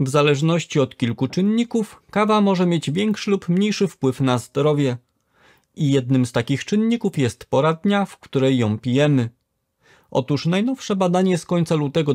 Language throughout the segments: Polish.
W zależności od kilku czynników, kawa może mieć większy lub mniejszy wpływ na zdrowie. I jednym z takich czynników jest pora dnia, w której ją pijemy. Otóż najnowsze badanie z końca lutego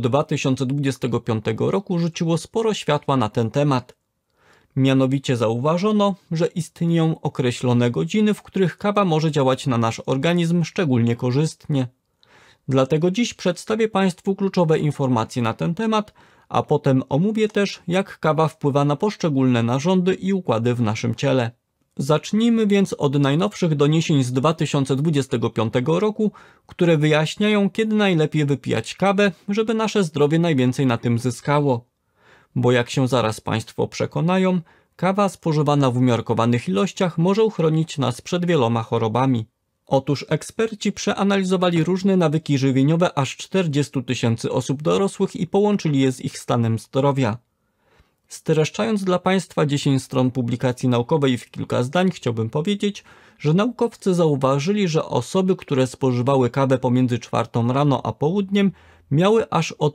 2025 roku rzuciło sporo światła na ten temat. Mianowicie zauważono, że istnieją określone godziny, w których kawa może działać na nasz organizm szczególnie korzystnie. Dlatego dziś przedstawię Państwu kluczowe informacje na ten temat, a potem omówię też, jak kawa wpływa na poszczególne narządy i układy w naszym ciele. Zacznijmy więc od najnowszych doniesień z 2025 roku, które wyjaśniają, kiedy najlepiej wypijać kawę, żeby nasze zdrowie najwięcej na tym zyskało. Bo jak się zaraz Państwo przekonają, kawa spożywana w umiarkowanych ilościach może uchronić nas przed wieloma chorobami. Otóż eksperci przeanalizowali różne nawyki żywieniowe aż 40 000 osób dorosłych i połączyli je z ich stanem zdrowia. Streszczając dla Państwa 10 stron publikacji naukowej w kilka zdań, chciałbym powiedzieć, że naukowcy zauważyli, że osoby, które spożywały kawę pomiędzy 4 rano a południem, miały aż o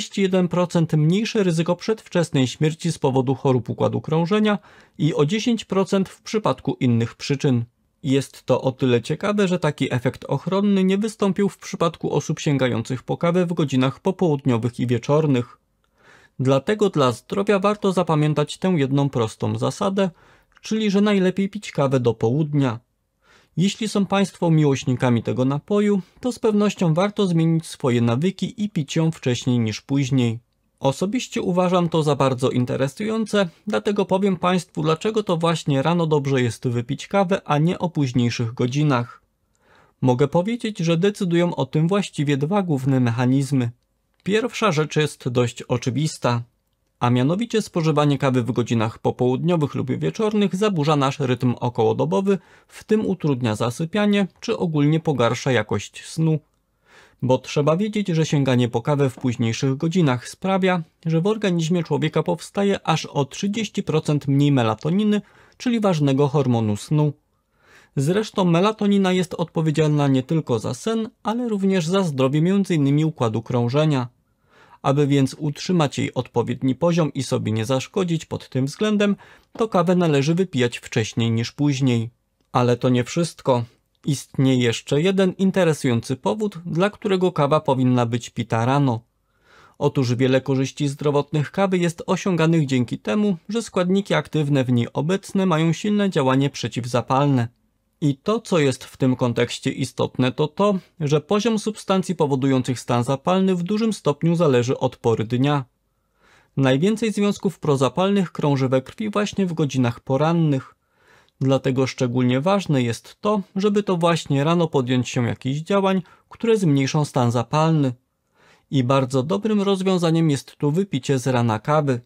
31% mniejsze ryzyko przedwczesnej śmierci z powodu chorób układu krążenia i o 10% w przypadku innych przyczyn. Jest to o tyle ciekawe, że taki efekt ochronny nie wystąpił w przypadku osób sięgających po kawę w godzinach popołudniowych i wieczornych. Dlatego dla zdrowia warto zapamiętać tę jedną prostą zasadę, czyli że najlepiej pić kawę do południa. Jeśli są Państwo miłośnikami tego napoju, to z pewnością warto zmienić swoje nawyki i pić ją wcześniej niż później. Osobiście uważam to za bardzo interesujące, dlatego powiem Państwu, dlaczego to właśnie rano dobrze jest wypić kawę, a nie o późniejszych godzinach. Mogę powiedzieć, że decydują o tym właściwie dwa główne mechanizmy. Pierwsza rzecz jest dość oczywista, a mianowicie spożywanie kawy w godzinach popołudniowych lub wieczornych zaburza nasz rytm okołodobowy, w tym utrudnia zasypianie, czy ogólnie pogarsza jakość snu. Bo trzeba wiedzieć, że sięganie po kawę w późniejszych godzinach sprawia, że w organizmie człowieka powstaje aż o 30% mniej melatoniny, czyli ważnego hormonu snu. Zresztą melatonina jest odpowiedzialna nie tylko za sen, ale również za zdrowie m.in. układu krążenia. Aby więc utrzymać jej odpowiedni poziom i sobie nie zaszkodzić pod tym względem, to kawę należy wypijać wcześniej niż później. Ale to nie wszystko. Istnieje jeszcze jeden interesujący powód, dla którego kawa powinna być pita rano. Otóż wiele korzyści zdrowotnych kawy jest osiąganych dzięki temu, że składniki aktywne w niej obecne mają silne działanie przeciwzapalne. I to, co jest w tym kontekście istotne, to to, że poziom substancji powodujących stan zapalny w dużym stopniu zależy od pory dnia. Najwięcej związków prozapalnych krąży we krwi właśnie w godzinach porannych. Dlatego szczególnie ważne jest to, żeby to właśnie rano podjąć się jakichś działań, które zmniejszą stan zapalny. I bardzo dobrym rozwiązaniem jest tu wypicie z rana kawy.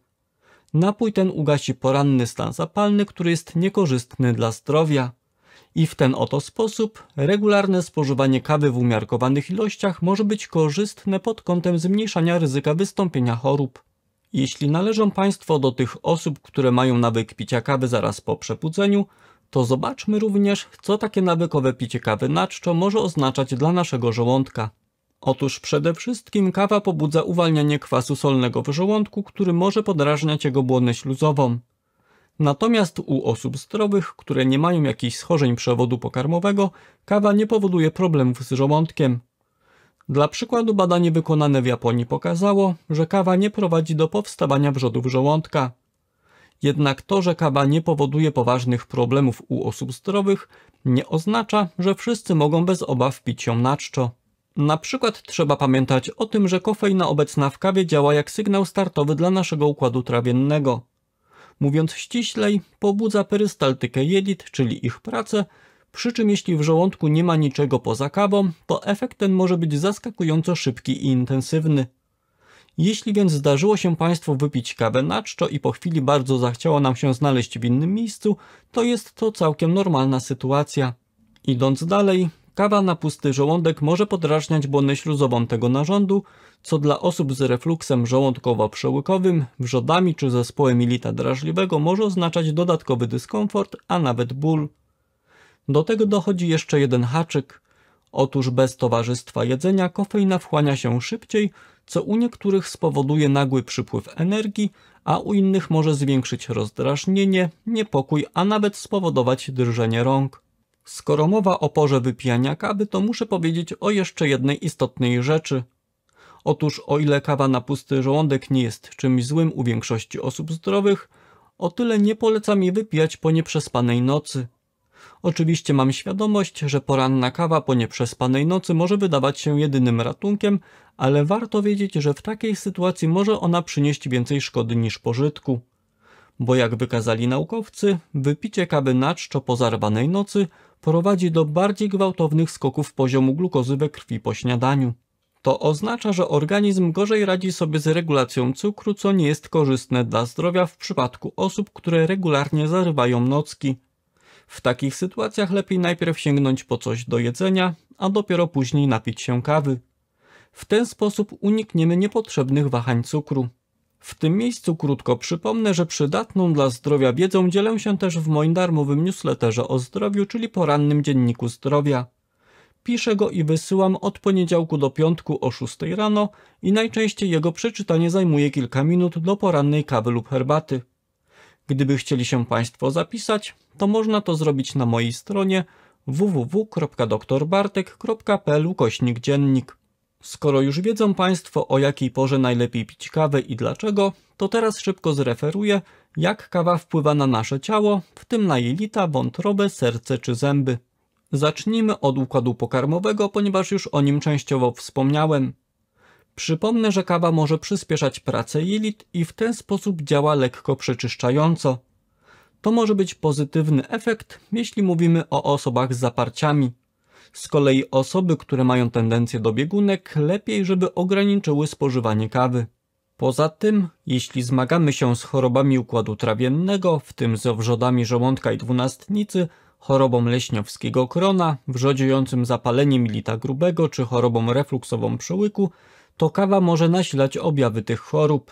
Napój ten ugasi poranny stan zapalny, który jest niekorzystny dla zdrowia. I w ten oto sposób regularne spożywanie kawy w umiarkowanych ilościach może być korzystne pod kątem zmniejszania ryzyka wystąpienia chorób. Jeśli należą Państwo do tych osób, które mają nawyk picia kawy zaraz po przebudzeniu, to zobaczmy również, co takie nawykowe picie kawy na czczo może oznaczać dla naszego żołądka. Otóż przede wszystkim kawa pobudza uwalnianie kwasu solnego w żołądku, który może podrażniać jego błonę śluzową. Natomiast u osób zdrowych, które nie mają jakichś schorzeń przewodu pokarmowego, kawa nie powoduje problemów z żołądkiem. Dla przykładu badanie wykonane w Japonii pokazało, że kawa nie prowadzi do powstawania wrzodów żołądka. Jednak to, że kawa nie powoduje poważnych problemów u osób zdrowych, nie oznacza, że wszyscy mogą bez obaw pić ją na czczo. Na przykład trzeba pamiętać o tym, że kofeina obecna w kawie działa jak sygnał startowy dla naszego układu trawiennego. Mówiąc ściślej, pobudza perystaltykę jelit, czyli ich pracę, przy czym jeśli w żołądku nie ma niczego poza kawą, to efekt ten może być zaskakująco szybki i intensywny. Jeśli więc zdarzyło się Państwu wypić kawę na czczo i po chwili bardzo zachciało nam się znaleźć w innym miejscu, to jest to całkiem normalna sytuacja. Idąc dalej, kawa na pusty żołądek może podrażniać błonę śluzową tego narządu, co dla osób z refluksem żołądkowo-przełykowym, wrzodami czy zespołem jelita drażliwego może oznaczać dodatkowy dyskomfort, a nawet ból. Do tego dochodzi jeszcze jeden haczyk. Otóż bez towarzystwa jedzenia kofeina wchłania się szybciej, co u niektórych spowoduje nagły przypływ energii, a u innych może zwiększyć rozdrażnienie, niepokój, a nawet spowodować drżenie rąk. Skoro mowa o porze wypijania kawy, to muszę powiedzieć o jeszcze jednej istotnej rzeczy. Otóż o ile kawa na pusty żołądek nie jest czymś złym u większości osób zdrowych, o tyle nie polecam jej wypijać po nieprzespanej nocy. Oczywiście mam świadomość, że poranna kawa po nieprzespanej nocy może wydawać się jedynym ratunkiem, ale warto wiedzieć, że w takiej sytuacji może ona przynieść więcej szkody niż pożytku. Bo jak wykazali naukowcy, wypicie kawy na czczo po zarwanej nocy prowadzi do bardziej gwałtownych skoków poziomu glukozy we krwi po śniadaniu. To oznacza, że organizm gorzej radzi sobie z regulacją cukru, co nie jest korzystne dla zdrowia w przypadku osób, które regularnie zarywają nocki. W takich sytuacjach lepiej najpierw sięgnąć po coś do jedzenia, a dopiero później napić się kawy. W ten sposób unikniemy niepotrzebnych wahań cukru. W tym miejscu krótko przypomnę, że przydatną dla zdrowia wiedzą dzielę się też w moim darmowym newsletterze o zdrowiu, czyli porannym dzienniku zdrowia. Piszę go i wysyłam od poniedziałku do piątku o 6 rano i najczęściej jego przeczytanie zajmuje kilka minut do porannej kawy lub herbaty. Gdyby chcieli się Państwo zapisać, to można to zrobić na mojej stronie www.drbartek.pl/dziennik. Skoro już wiedzą Państwo, o jakiej porze najlepiej pić kawę i dlaczego, to teraz szybko zreferuję, jak kawa wpływa na nasze ciało, w tym na jelita, wątrobę, serce czy zęby. Zacznijmy od układu pokarmowego, ponieważ już o nim częściowo wspomniałem. Przypomnę, że kawa może przyspieszać pracę jelit i w ten sposób działa lekko przeczyszczająco. To może być pozytywny efekt, jeśli mówimy o osobach z zaparciami. Z kolei osoby, które mają tendencję do biegunek, lepiej, żeby ograniczyły spożywanie kawy. Poza tym, jeśli zmagamy się z chorobami układu trawiennego, w tym z owrzodami żołądka i dwunastnicy, chorobą leśniowskiego krona, wrzodziejącym zapaleniem jelita grubego czy chorobą refluksową przełyku, to kawa może nasilać objawy tych chorób.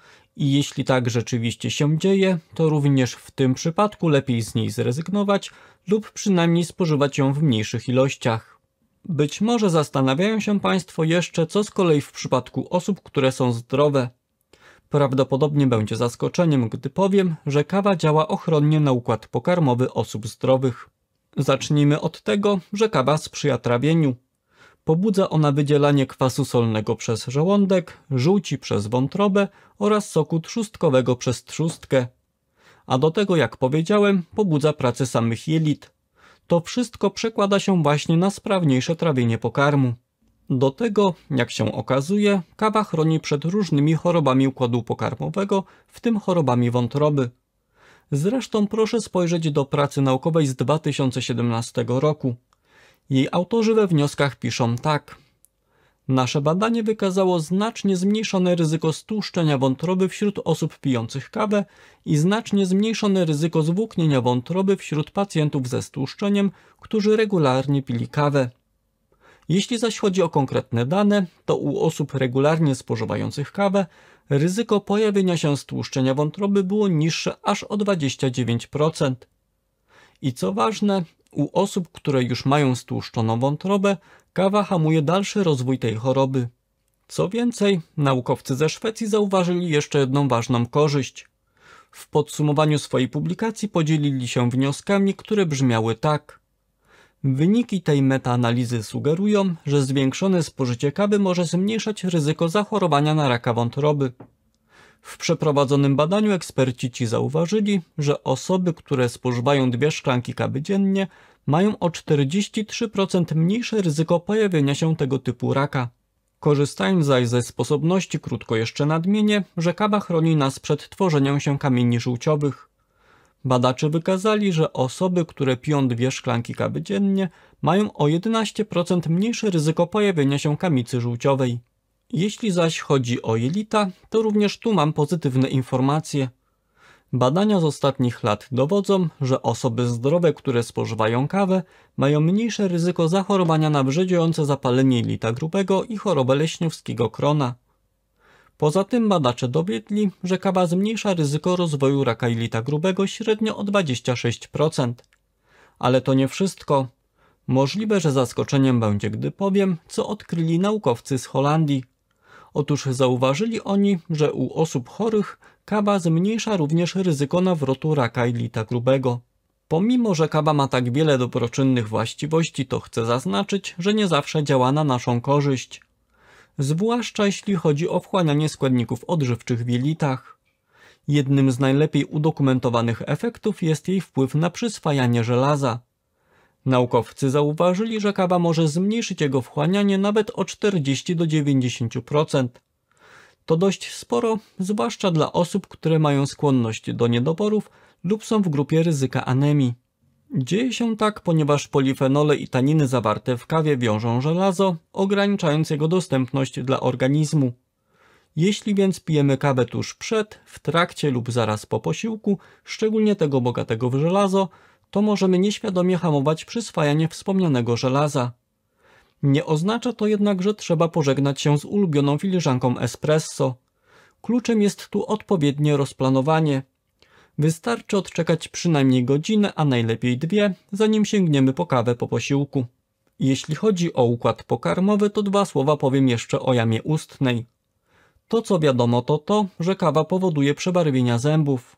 I jeśli tak rzeczywiście się dzieje, to również w tym przypadku lepiej z niej zrezygnować lub przynajmniej spożywać ją w mniejszych ilościach. Być może zastanawiają się Państwo jeszcze, co z kolei w przypadku osób, które są zdrowe. Prawdopodobnie będzie zaskoczeniem, gdy powiem, że kawa działa ochronnie na układ pokarmowy osób zdrowych. Zacznijmy od tego, że kawa sprzyja trawieniu. Pobudza ona wydzielanie kwasu solnego przez żołądek, żółci przez wątrobę oraz soku trzustkowego przez trzustkę. A do tego, jak powiedziałem, pobudza pracę samych jelit. To wszystko przekłada się właśnie na sprawniejsze trawienie pokarmu. Do tego, jak się okazuje, kawa chroni przed różnymi chorobami układu pokarmowego, w tym chorobami wątroby. Zresztą proszę spojrzeć do pracy naukowej z 2017 roku. Jej autorzy we wnioskach piszą tak. Nasze badanie wykazało znacznie zmniejszone ryzyko stłuszczenia wątroby wśród osób pijących kawę i znacznie zmniejszone ryzyko zwłóknienia wątroby wśród pacjentów ze stłuszczeniem, którzy regularnie pili kawę. Jeśli zaś chodzi o konkretne dane, to u osób regularnie spożywających kawę ryzyko pojawienia się stłuszczenia wątroby było niższe aż o 29%. I co ważne, u osób, które już mają stłuszczoną wątrobę, kawa hamuje dalszy rozwój tej choroby. Co więcej, naukowcy ze Szwecji zauważyli jeszcze jedną ważną korzyść. W podsumowaniu swojej publikacji podzielili się wnioskami, które brzmiały tak. Wyniki tej metaanalizy sugerują, że zwiększone spożycie kawy może zmniejszać ryzyko zachorowania na raka wątroby. W przeprowadzonym badaniu eksperci ci zauważyli, że osoby, które spożywają 2 szklanki kawy dziennie, mają o 43% mniejsze ryzyko pojawienia się tego typu raka. Korzystając zaś ze sposobności, krótko jeszcze nadmienię, że kawa chroni nas przed tworzeniem się kamieni żółciowych. Badacze wykazali, że osoby, które piją 2 szklanki kawy dziennie, mają o 11% mniejsze ryzyko pojawienia się kamicy żółciowej. Jeśli zaś chodzi o jelita, to również tu mam pozytywne informacje. Badania z ostatnich lat dowodzą, że osoby zdrowe, które spożywają kawę, mają mniejsze ryzyko zachorowania na wrzodziejące zapalenie jelita grubego i chorobę leśniowskiego krona. Poza tym badacze dowiedli, że kawa zmniejsza ryzyko rozwoju raka jelita grubego średnio o 26%. Ale to nie wszystko. Możliwe, że zaskoczeniem będzie, gdy powiem, co odkryli naukowcy z Holandii. Otóż zauważyli oni, że u osób chorych kawa zmniejsza również ryzyko nawrotu raka jelita grubego. Pomimo, że kawa ma tak wiele dobroczynnych właściwości, to chcę zaznaczyć, że nie zawsze działa na naszą korzyść. Zwłaszcza jeśli chodzi o wchłanianie składników odżywczych w jelitach. Jednym z najlepiej udokumentowanych efektów jest jej wpływ na przyswajanie żelaza. Naukowcy zauważyli, że kawa może zmniejszyć jego wchłanianie nawet o 40 do 90%. To dość sporo, zwłaszcza dla osób, które mają skłonność do niedoborów lub są w grupie ryzyka anemii. Dzieje się tak, ponieważ polifenole i taniny zawarte w kawie wiążą żelazo, ograniczając jego dostępność dla organizmu. Jeśli więc pijemy kawę tuż przed, w trakcie lub zaraz po posiłku, szczególnie tego bogatego w żelazo, to możemy nieświadomie hamować przyswajanie wspomnianego żelaza. Nie oznacza to jednak, że trzeba pożegnać się z ulubioną filiżanką espresso. Kluczem jest tu odpowiednie rozplanowanie. Wystarczy odczekać przynajmniej godzinę, a najlepiej 2, zanim sięgniemy po kawę po posiłku. Jeśli chodzi o układ pokarmowy, to 2 słowa powiem jeszcze o jamie ustnej. To co wiadomo to, że kawa powoduje przebarwienia zębów.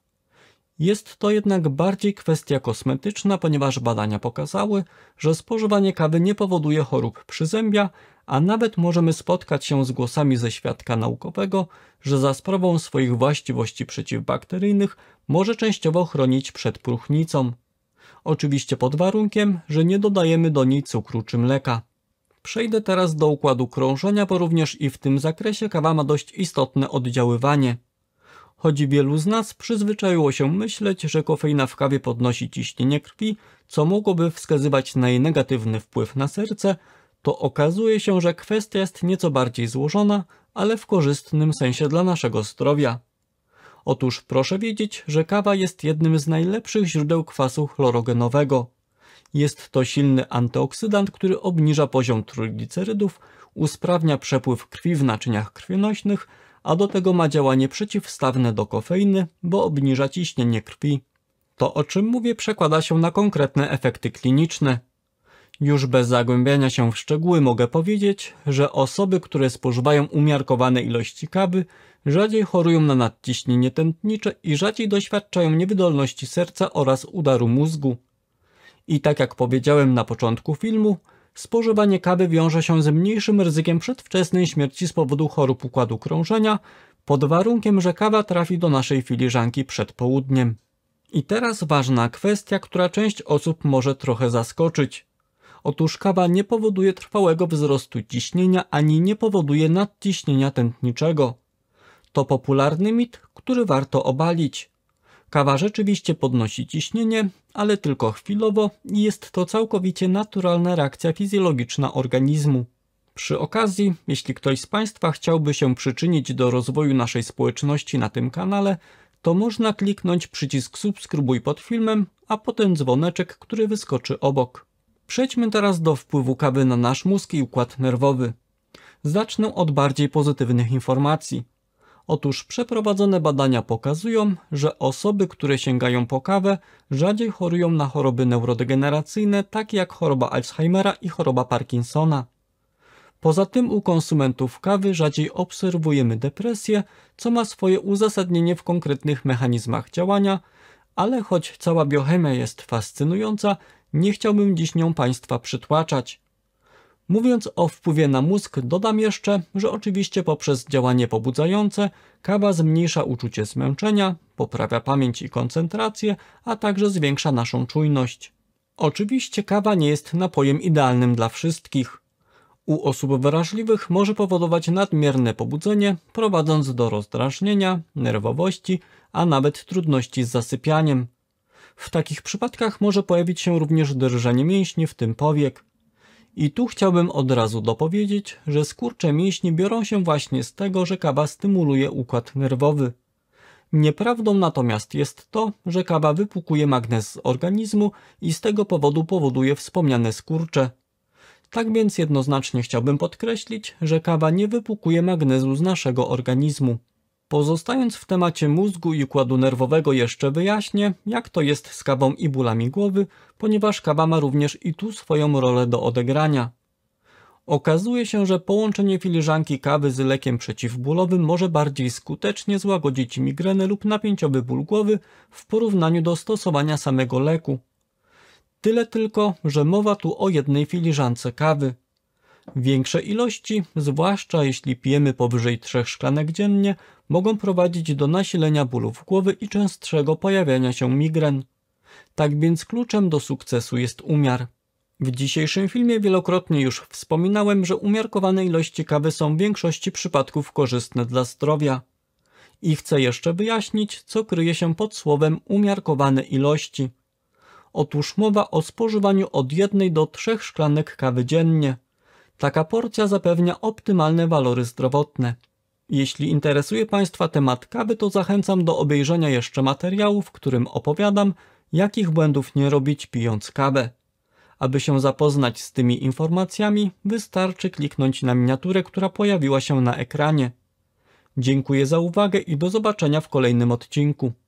Jest to jednak bardziej kwestia kosmetyczna, ponieważ badania pokazały, że spożywanie kawy nie powoduje chorób przyzębia, a nawet możemy spotkać się z głosami ze świadka naukowego, że za sprawą swoich właściwości przeciwbakteryjnych może częściowo chronić przed próchnicą. Oczywiście pod warunkiem, że nie dodajemy do niej cukru czy mleka. Przejdę teraz do układu krążenia, bo również i w tym zakresie kawa ma dość istotne oddziaływanie. Choć wielu z nas przyzwyczaiło się myśleć, że kofeina w kawie podnosi ciśnienie krwi, co mogłoby wskazywać na jej negatywny wpływ na serce, to okazuje się, że kwestia jest nieco bardziej złożona, ale w korzystnym sensie dla naszego zdrowia. Otóż proszę wiedzieć, że kawa jest jednym z najlepszych źródeł kwasu chlorogenowego. Jest to silny antyoksydant, który obniża poziom trójglicerydów, usprawnia przepływ krwi w naczyniach krwionośnych, a do tego ma działanie przeciwstawne do kofeiny, bo obniża ciśnienie krwi. To, o czym mówię, przekłada się na konkretne efekty kliniczne. Już bez zagłębiania się w szczegóły mogę powiedzieć, że osoby, które spożywają umiarkowane ilości kawy, rzadziej chorują na nadciśnienie tętnicze i rzadziej doświadczają niewydolności serca oraz udaru mózgu. I tak jak powiedziałem na początku filmu, spożywanie kawy wiąże się z mniejszym ryzykiem przedwczesnej śmierci z powodu chorób układu krążenia, pod warunkiem, że kawa trafi do naszej filiżanki przed południem. I teraz ważna kwestia, która część osób może trochę zaskoczyć. Otóż kawa nie powoduje trwałego wzrostu ciśnienia ani nie powoduje nadciśnienia tętniczego. To popularny mit, który warto obalić. Kawa rzeczywiście podnosi ciśnienie, ale tylko chwilowo i jest to całkowicie naturalna reakcja fizjologiczna organizmu. Przy okazji, jeśli ktoś z Państwa chciałby się przyczynić do rozwoju naszej społeczności na tym kanale, to można kliknąć przycisk subskrybuj pod filmem, a potem dzwoneczek, który wyskoczy obok. Przejdźmy teraz do wpływu kawy na nasz mózg i układ nerwowy. Zacznę od bardziej pozytywnych informacji. Otóż przeprowadzone badania pokazują, że osoby, które sięgają po kawę, rzadziej chorują na choroby neurodegeneracyjne, takie jak choroba Alzheimera i choroba Parkinsona. Poza tym u konsumentów kawy rzadziej obserwujemy depresję, co ma swoje uzasadnienie w konkretnych mechanizmach działania, ale choć cała biochemia jest fascynująca, nie chciałbym dziś nią Państwa przytłaczać. Mówiąc o wpływie na mózg, dodam jeszcze, że oczywiście poprzez działanie pobudzające kawa zmniejsza uczucie zmęczenia, poprawia pamięć i koncentrację, a także zwiększa naszą czujność. Oczywiście kawa nie jest napojem idealnym dla wszystkich. U osób wrażliwych może powodować nadmierne pobudzenie, prowadząc do rozdrażnienia, nerwowości, a nawet trudności z zasypianiem. W takich przypadkach może pojawić się również drżenie mięśni, w tym powiek. I tu chciałbym od razu dopowiedzieć, że skurcze mięśni biorą się właśnie z tego, że kawa stymuluje układ nerwowy. Nieprawdą natomiast jest to, że kawa wypłukuje magnez z organizmu i z tego powodu powoduje wspomniane skurcze. Tak więc jednoznacznie chciałbym podkreślić, że kawa nie wypłukuje magnezu z naszego organizmu. Pozostając w temacie mózgu i układu nerwowego jeszcze wyjaśnię, jak to jest z kawą i bólami głowy, ponieważ kawa ma również i tu swoją rolę do odegrania. Okazuje się, że połączenie filiżanki kawy z lekiem przeciwbólowym może bardziej skutecznie złagodzić migrenę lub napięciowy ból głowy w porównaniu do stosowania samego leku. Tyle tylko, że mowa tu o jednej filiżance kawy. Większe ilości, zwłaszcza jeśli pijemy powyżej 3 szklanek dziennie, mogą prowadzić do nasilenia bólów głowy i częstszego pojawiania się migren. Tak więc kluczem do sukcesu jest umiar. W dzisiejszym filmie wielokrotnie już wspominałem, że umiarkowane ilości kawy są w większości przypadków korzystne dla zdrowia. I chcę jeszcze wyjaśnić, co kryje się pod słowem umiarkowane ilości. Otóż mowa o spożywaniu od 1 do 3 szklanek kawy dziennie. Taka porcja zapewnia optymalne walory zdrowotne. Jeśli interesuje Państwa temat kawy, to zachęcam do obejrzenia jeszcze materiału, w którym opowiadam, jakich błędów nie robić pijąc kawę. Aby się zapoznać z tymi informacjami, wystarczy kliknąć na miniaturę, która pojawiła się na ekranie. Dziękuję za uwagę i do zobaczenia w kolejnym odcinku.